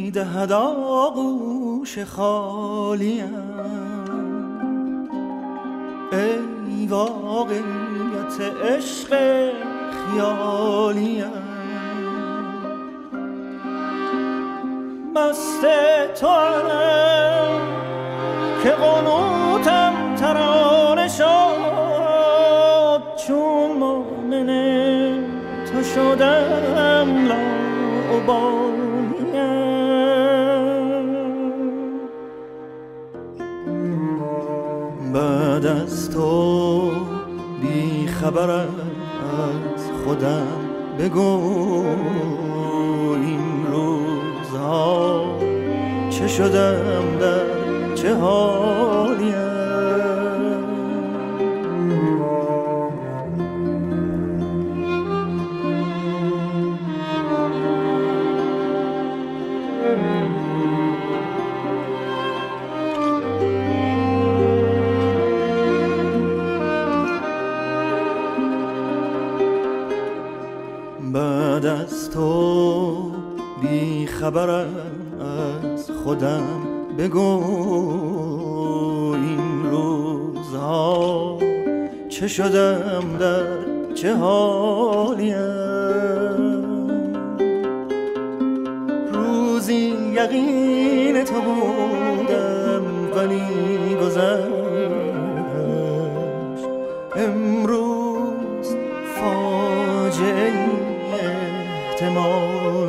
دهد آغوش خالیم، ای واقعیت عشق خیالیم. مست توام که قنوتم ترانه شد، چون مؤمن تو شدم لاابالیم. بعد از تو بی خبر از خودم بگو این روزها چه شدم در چه حالیم. بعد از تو بی خبرم از خودم بگو این روزها چه شدم در چه حالیم. روزی یقین تو بودم ولی گذشت، امروز فاجعه احتمالیم.